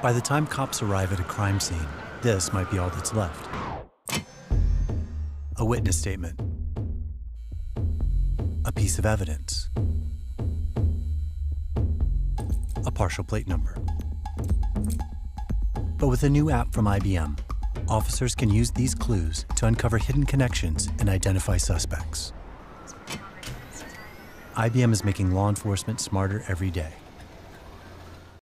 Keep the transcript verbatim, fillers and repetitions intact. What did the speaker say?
By the time cops arrive at a crime scene, this might be all that's left. A witness statement. A piece of evidence. A partial plate number. But with a new app from I B M, officers can use these clues to uncover hidden connections and identify suspects. I B M is making law enforcement smarter every day.